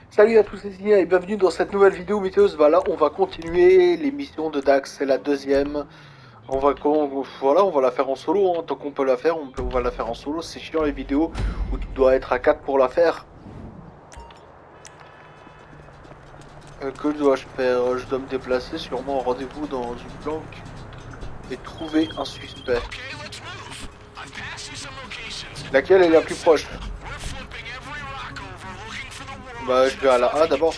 Salut à tous les Indiens et bienvenue dans cette nouvelle vidéo météos. Bah là, on va continuer l'émission de Dax, c'est la deuxième. Voilà, on va la faire en solo, hein. Tant qu'on peut la faire, on va la faire en solo. C'est chiant les vidéos où tu dois être à 4 pour la faire. Que dois-je faire? Je dois me déplacer, sûrement en rendez-vous dans une planque et trouver un suspect. Laquelle est la plus proche? Bah, je vais à la A d'abord.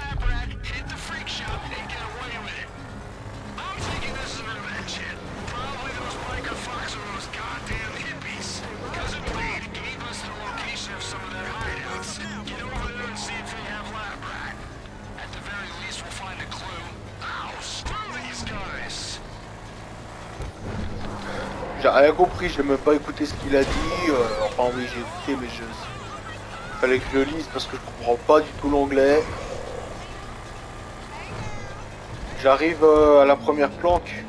J'ai rien compris, j'ai même pas écouté ce qu'il a dit. Enfin oui, j'ai écouté, mais fallait que je le lise parce que je comprends pas du tout l'anglais. J'arrive à la première planque.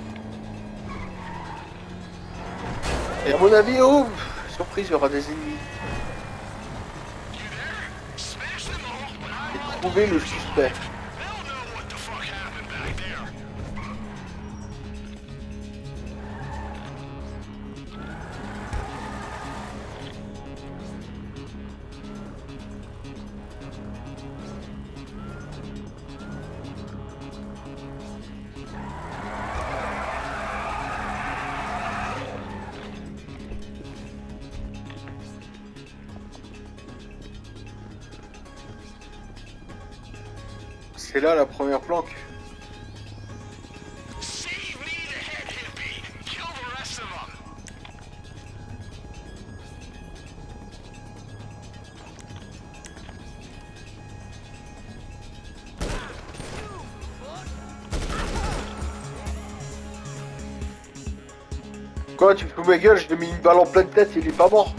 Et à mon avis, oh, surprise, il y aura des ennemis. Et trouver le suspect. C'est là la première planque. Quoi, tu me fous ma gueule, je lui ai mis une balle en pleine tête, il est pas mort.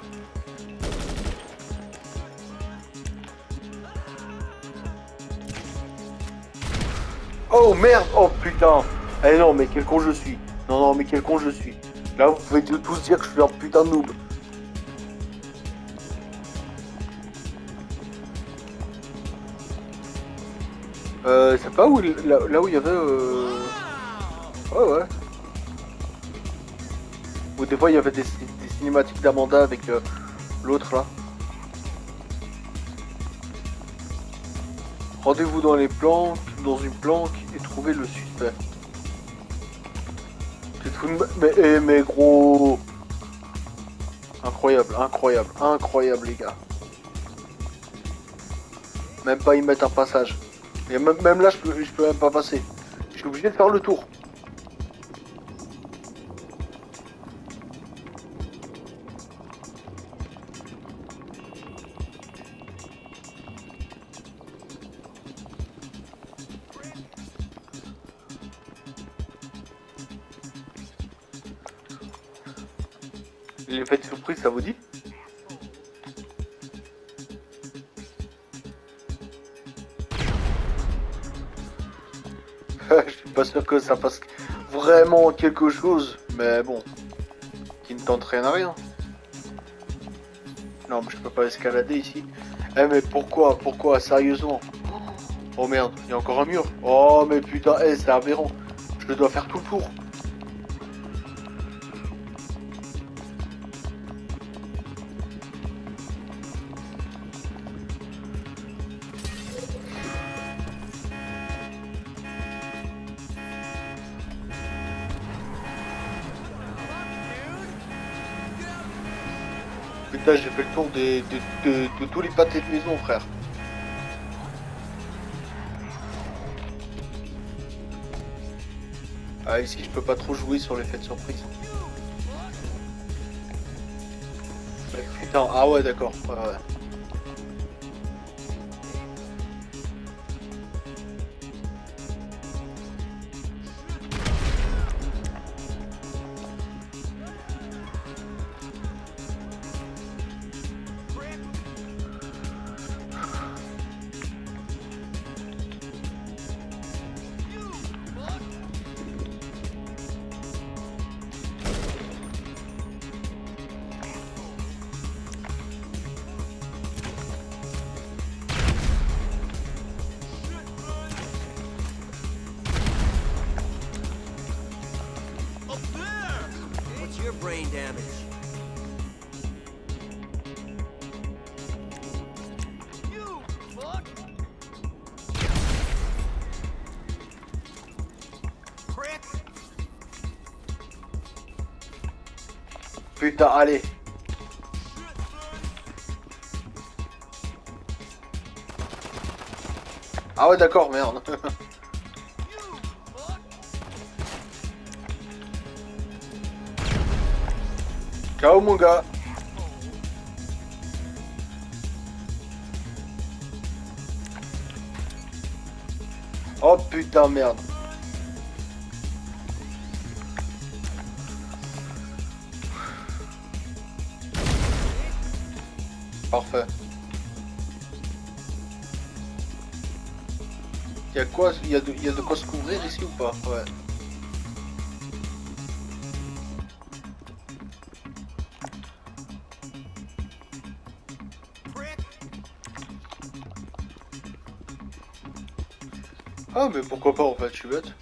Oh merde, oh putain. Eh non, mais quel con je suis. Non, non, mais quel con je suis. Là, vous pouvez tous dire que je suis un putain de noob. C'est pas où, là où il y avait... Ouais, ouais. Ou des fois, il y avait des cinématiques d'Amanda avec l'autre, là. Rendez-vous dans une planque, et trouvez le suspect. Tu te fous de mais gros... Incroyable, incroyable, incroyable, les gars. Même pas y mettre un passage. Et même là, je peux même pas passer. Je suis obligé de faire le tour. L'effet de surprise, ça vous dit? Je suis pas sûr que ça fasse vraiment quelque chose, mais bon, qui ne tente rien à rien. Non, mais je peux pas escalader ici. Eh mais pourquoi, sérieusement? Oh merde, il y a encore un mur. Oh mais putain, c'est aberrant. Je dois faire tout le tour. Putain, j'ai fait le tour de tous les pâtés de maison, frère. Ah, ici, je peux pas trop jouer sur l'effet de surprise. Mais putain, ah ouais, d'accord. Ouais, ouais. brain damage. You fuck. Prick. Putain, allez. Ah ouais, d'accord, merde. Ciao mon gars. Oh putain, merde. Parfait. Y'a quoi? Y'a de quoi se couvrir ici ou pas? Ouais. Ah mais pourquoi pas en fait, je suis bête.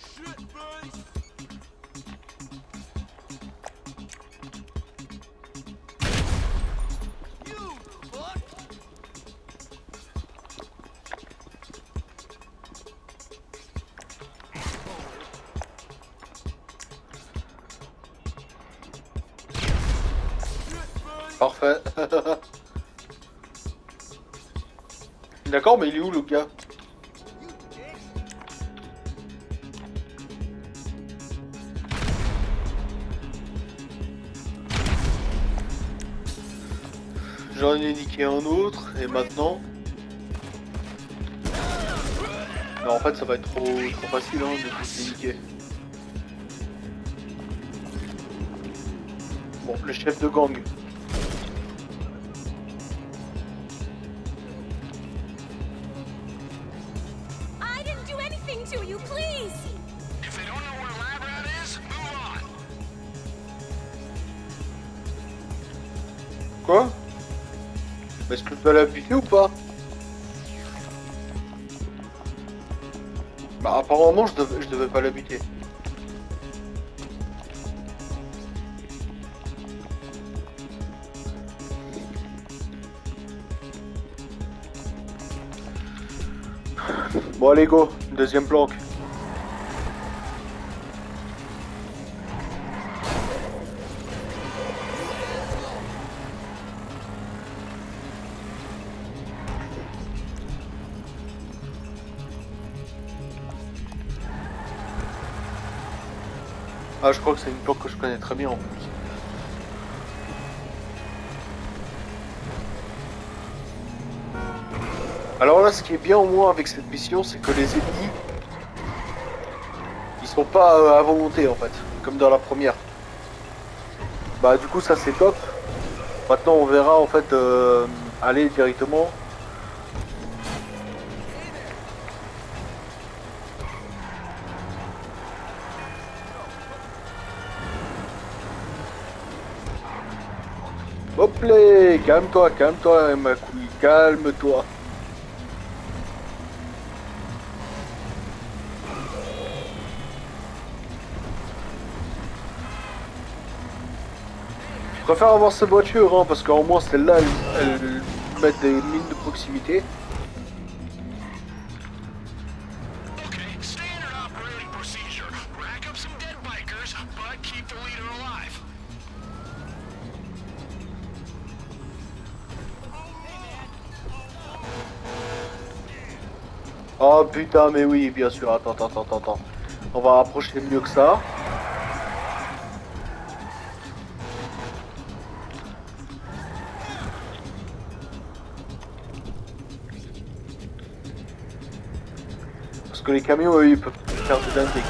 Parfait. D'accord, mais il est où le gars? J'en ai niqué un autre, et maintenant... Non, en fait, ça va être trop facile hein, de tous les niquer. Bon, le chef de gang. Quoi? Mais est-ce que je dois la buter ou pas? Bah apparemment je devais pas la buter. Bon allez go, deuxième planque. Ah, je crois que c'est une planque que je connais très bien en plus. Alors là, ce qui est bien au moins avec cette mission, c'est que les ennemis, ils sont pas à volonté en fait, comme dans la première. Bah du coup ça c'est top. Maintenant on verra en fait aller directement. Hop là, calme-toi ma couille, calme-toi. Je préfère avoir cette voiture hein, parce qu'au moins celle-là elle met des mines de proximité. Oh putain mais oui bien sûr, attends. On va rapprocher mieux que ça. Parce que les camions eux ils peuvent faire des dingueries.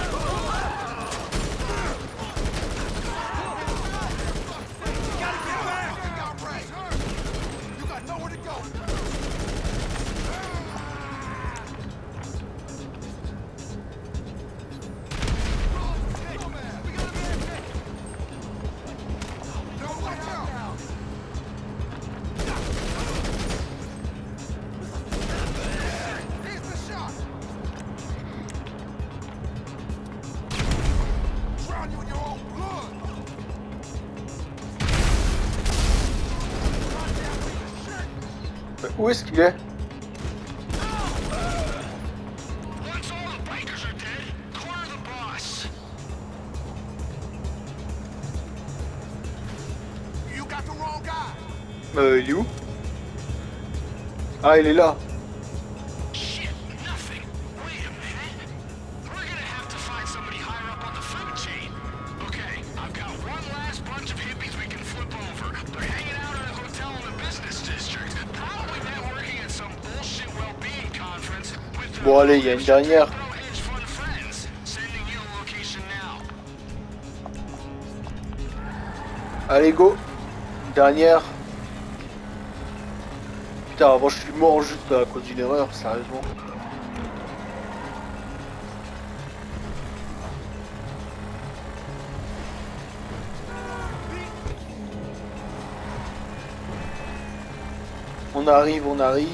Où est-ce qu'il est? Once all the bikers are dead, corner the boss. You got the wrong guy. Il est où? Ah, il est là. Shit, nothing. Wait a minute. We're gonna have to find somebody higher up on the food chain. Okay, I've got one last bunch of hippies we can flip over. They're hanging out at a hotel in the business district. Probably networking at some bullshit well-being conference with Bon, allez, il y a une dernière. hedge fund friends. Sending you the location now. Allez, go. Dernière. Putain, avant je suis mort juste à cause d'une erreur, sérieusement. On arrive, on arrive.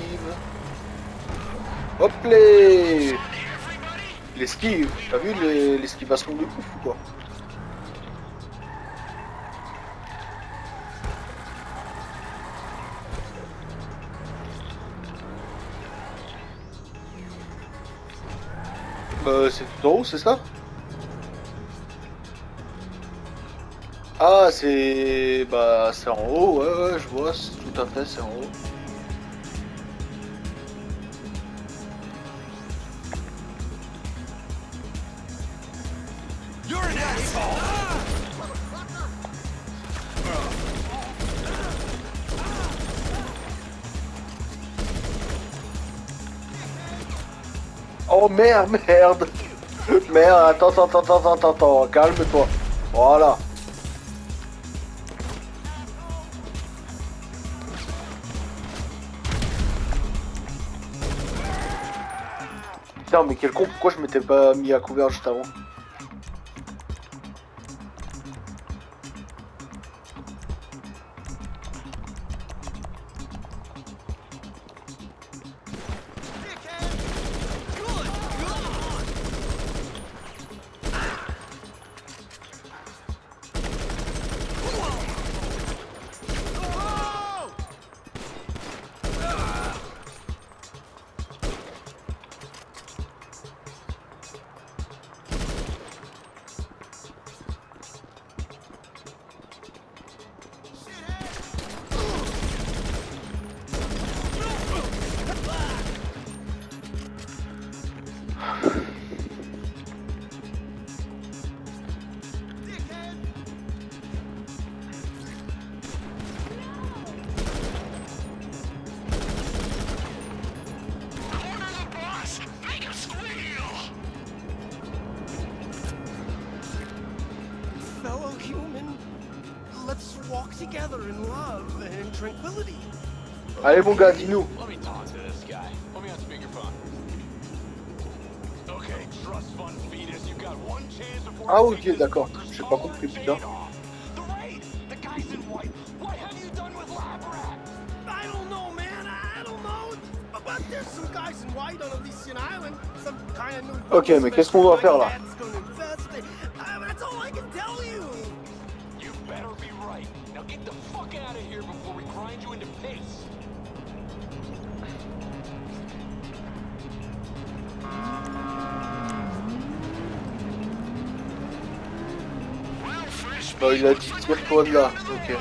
Hop les. L'esquive. T'as vu l'esquivation de ouf ou quoi? C'est tout en haut, c'est ça? Ah, c'est... Bah, c'est en haut, ouais, je vois, tout à fait, c'est en haut. You're an asshole. Oh merde, merde. Merde, attends, calme-toi. Voilà. Putain, mais quel con, pourquoi je m'étais pas mis à couvert juste avant? Fellow human, let's walk together in love and in tranquility. Allez mon gars, dis-nous. Let me talk to this guy. Put me on speakerphone. Okay, trust fund fetus. You got one chance before. Ah ok, d'accord. J'ai pas compris, putain. The raid. The guys in white. What have you done with Lab Rat? I don't know, man. I don't know. But there's some guys in white on Elysian Island. Some kind of new. Ok, mais qu'est-ce qu'on doit faire là? That's all I can tell you. You better be right. Now get the fuck out of here before we grind you into paste. Bah il a dit tire-toi de là, ok.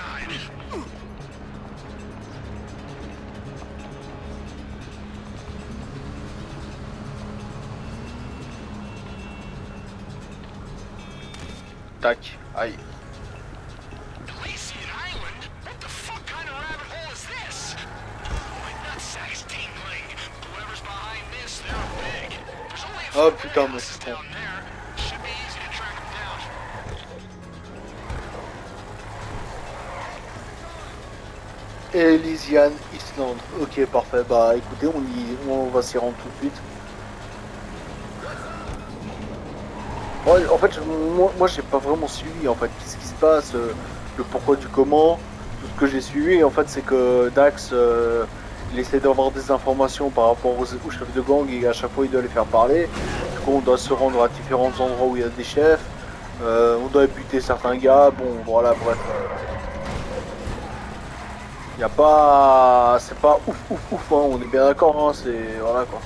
Tac, aïe. Elysian Island? What the fuck kind of rabbit hole is this? My nutsack's tingling. Whoever's behind this, they're big. There's only a few Oh putain, mais houses c'est bon. down there. Should be easy to track them down. Elysian Island. Ok, parfait. Bah écoutez, on va s'y rendre tout de suite. Ouais, en fait, moi j'ai pas vraiment suivi en fait qu'est-ce qui se passe, le pourquoi du comment. Tout ce que j'ai suivi en fait c'est que Dax il essaie d'avoir des informations par rapport aux chefs de gang et à chaque fois il doit les faire parler. Du coup on doit se rendre à différents endroits où il y a des chefs, on doit buter certains gars, bon voilà bref. Y a pas... C'est pas ouf ouf ouf, hein, on est bien d'accord, hein, c'est... Voilà quoi.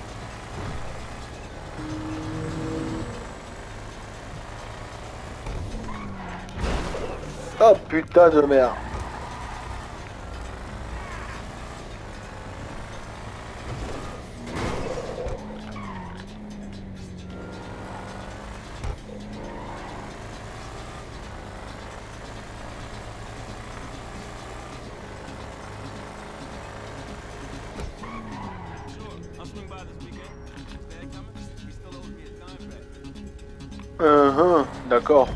Oh putain de merde. D'accord.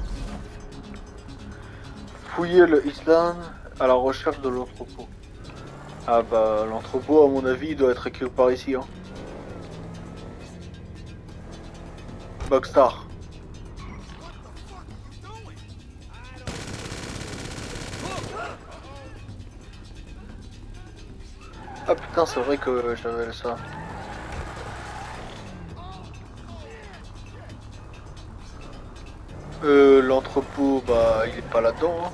Fouiller le Island à la recherche de l'entrepôt. Ah bah l'entrepôt à mon avis il doit être quelque part ici hein. Bugstar. Ah putain c'est vrai que j'avais ça. L'entrepôt bah il est pas là-dedans hein.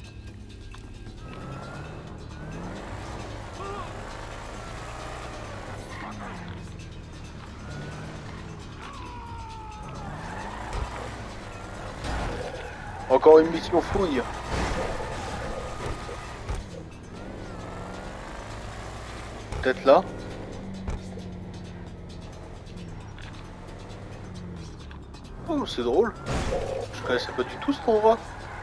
Encore une mission fouille. Peut-être là. Oh c'est drôle. Je connaissais pas du tout cet endroit.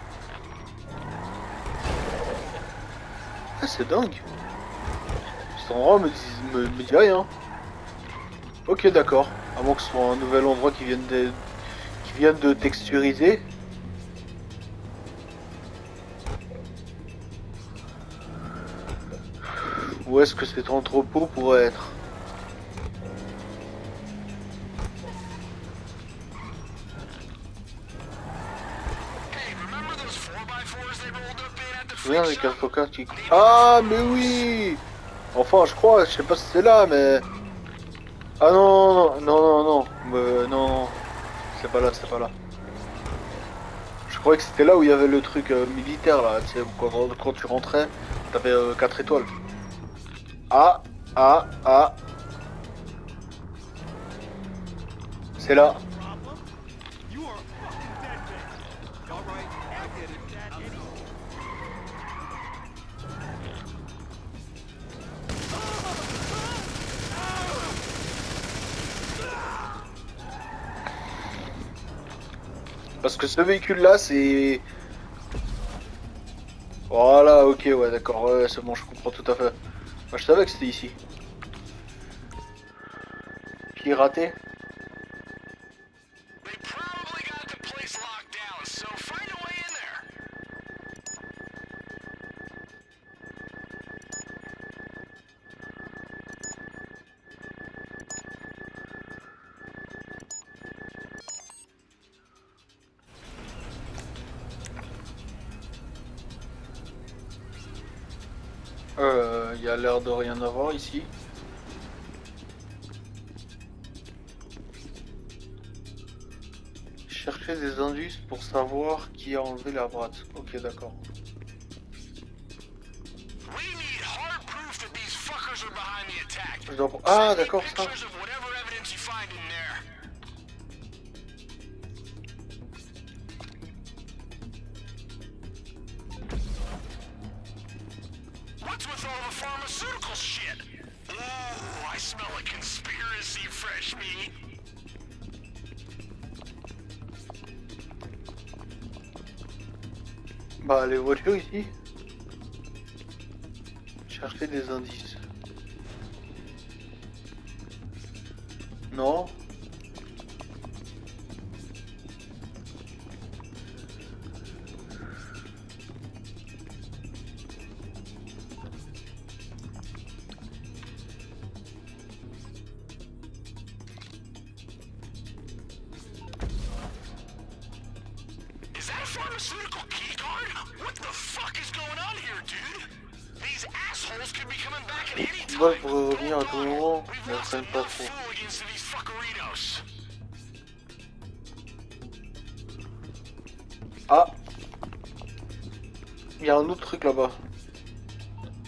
Ah c'est dingue. Cet endroit me dit rien. Ok d'accord. À moins que ce soit un nouvel endroit qui vienne de texturiser. Où est-ce que cet entrepôt pourrait être? Je me souviens des 4x4 qui... Ah mais oui. Enfin je crois, je sais pas si c'est là mais... Ah non, non. Non, c'est pas là, c'est pas là. Je croyais que c'était là où il y avait le truc militaire là, tu sais, quand tu rentrais, t'avais 4 étoiles. Ah. C'est là. Parce que ce véhicule là c'est... Voilà, ok, ouais d'accord, ouais, c'est bon, je comprends tout à fait. Moi je savais que c'était ici. Piraté. They probably got the place locked down, so find a way in there. Il y a l'air de rien avoir ici. Chercher des indices pour savoir qui a enlevé la boîte. Ok, d'accord. We need hard proof that these fuckers are behind the attack. Ah, d'accord, ça. Pictures of whatever evidence you find in there. What's with all the pharmaceutical shit? Ooh, I smell a conspiracy, fresh meat. Bah, les voitures ici. Chercher des indices. Non. Is that a pharmaceutical key card? What the fuck is going on here, dude? These assholes could be coming back at any time. Moi, je pourrais revenir à tout moment, mais We've ça lost n'aime pas enough trop. fool against these fuckerinos. Ah. Il y a un autre truc là-bas.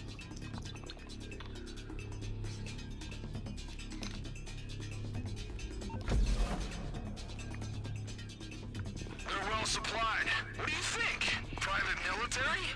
cemetery?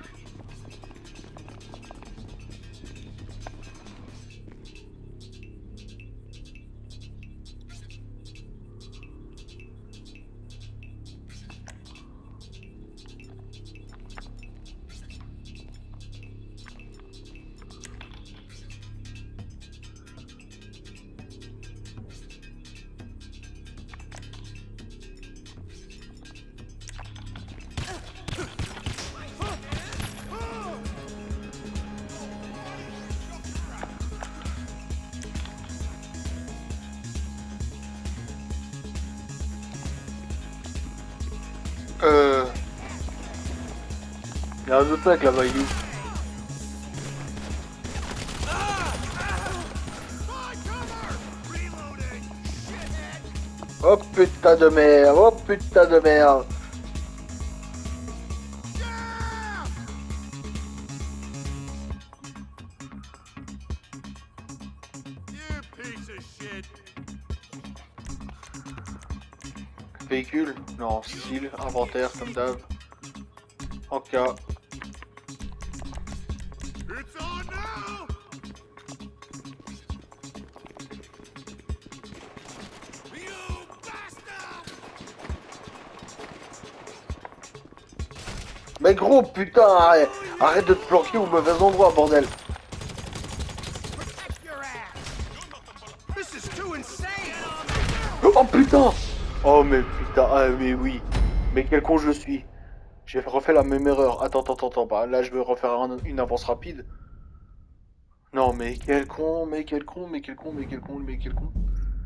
Il y a un autre mec là-bas, il est où? Oh putain de merde, oh putain de merde. Véhicule? Non, style, inventaire, comme d'hab. En cas. Mais gros, putain, arrête de te planquer au mauvais endroit, bordel. Oh putain. Oh mais putain, ah mais oui. Mais quel con je suis. J'ai refait la même erreur. Attends, bah là je vais refaire une avance rapide. Non mais quel con, mais quel con, mais quel con, mais quel con, mais quel con.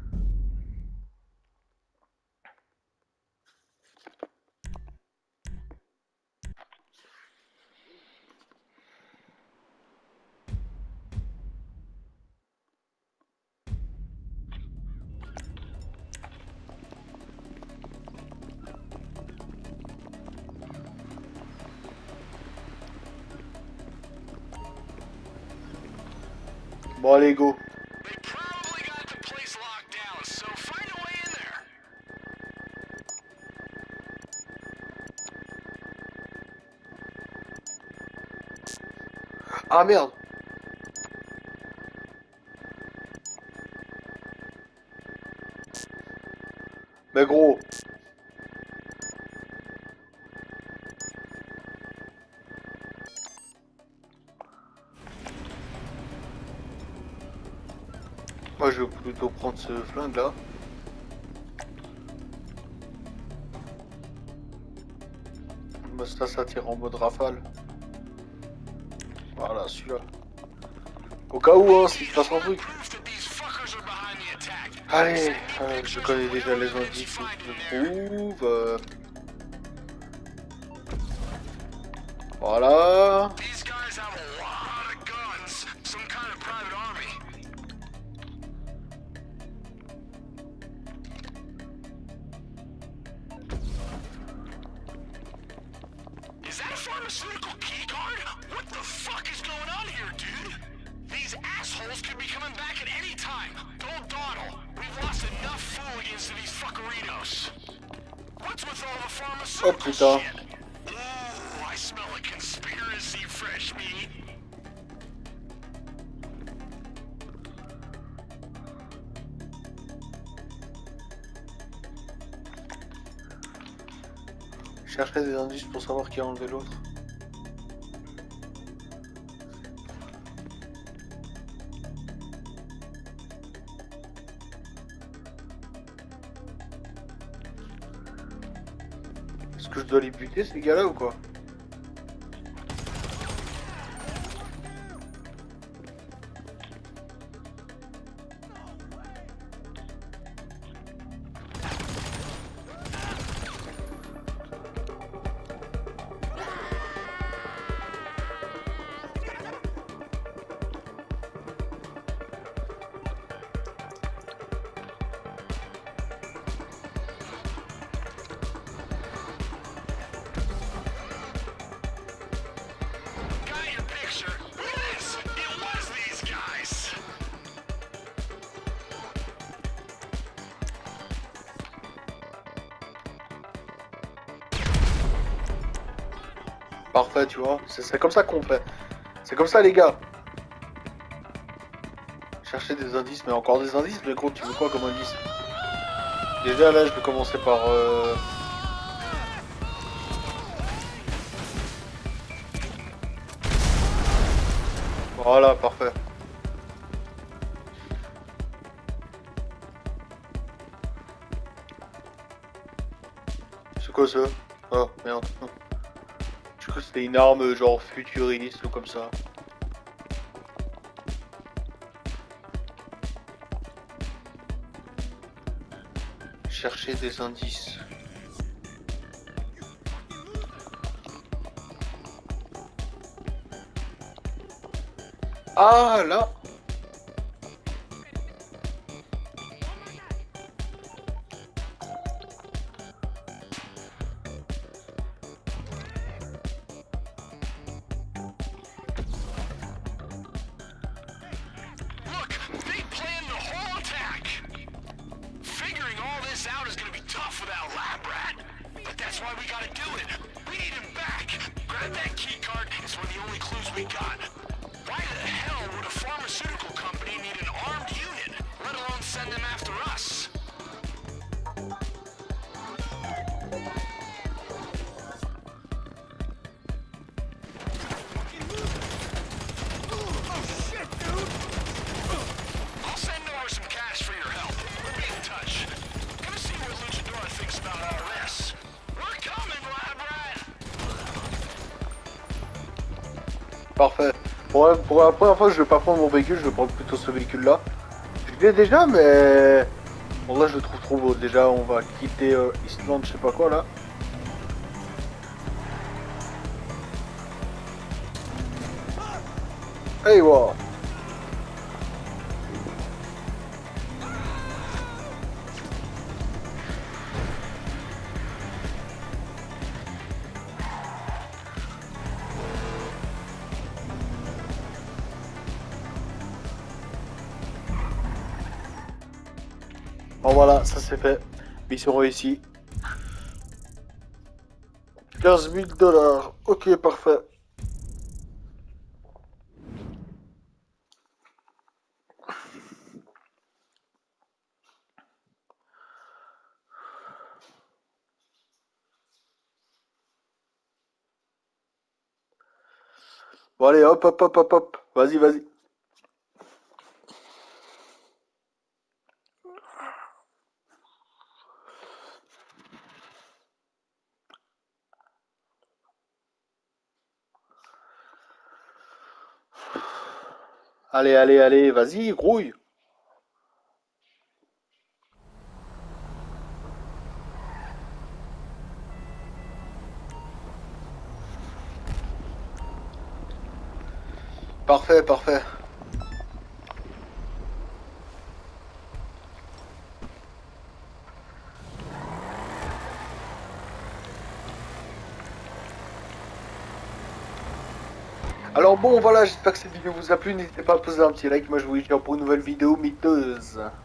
Bon allez go. They probably got the place locked down, so find a way in there. Ah merde. Mais gros. Moi je vais plutôt prendre ce flingue là. Bah, ça tire en mode rafale. Voilà celui-là. Au cas où hein, s'il se passe un truc. Allez, je connais déjà les indices que je trouve. Voilà. Is that a pharmaceutical key card? What the fuck is going on here, dude? These assholes could be coming back at any time. Don't dawdle. We've lost enough fooligans to these fuckerinos. What's with all the pharmaceutical shit? Ooh, I smell a conspiracy, fresh meat. Je chercherai des indices pour savoir qui a enlevé l'autre. Est-ce que je dois les buter ces gars-là ou quoi? Parfait, tu vois. C'est comme ça qu'on fait. C'est comme ça, les gars. Chercher des indices, mais encore des indices, mais gros, tu veux quoi comme indice? Déjà, là, je vais commencer par... Voilà, parfait. C'est quoi ça? Oh, merde. Je crois que c'était une arme genre futuriste ou comme ça. Chercher des indices. Ah, là! Look, they planned the whole attack. Figuring all this out is gonna be tough without Lab Rat. But that's why we gotta do it. We need him back. Grab that key card, it's one of the only clues we got. Why the hell would a pharmaceutical company need an armed unit, let alone send them after us? I'll send over some cash for your help. We'll be in touch. Gonna see what Luchador thinks about all this. We're coming, Lab Rat! Parfait. Pour la première fois, je vais pas prendre mon véhicule, je vais prendre plutôt ce véhicule-là. Je l'ai déjà, mais... Bon, là, je le trouve trop beau. Déjà, on va quitter Eastland, je sais pas quoi, là. Hey, wow. Bon voilà, ça c'est fait. Mission réussie. 15 000 $. Ok, parfait. Bon allez, hop, hop, hop, hop, hop. Vas-y, vas-y. Allez, allez, allez, vas-y, grouille. Parfait, parfait. Alors bon, voilà, j'espère que cette vidéo vous a plu. N'hésitez pas à poser un petit like. Moi, je vous dis ciao pour une nouvelle vidéo miteuse.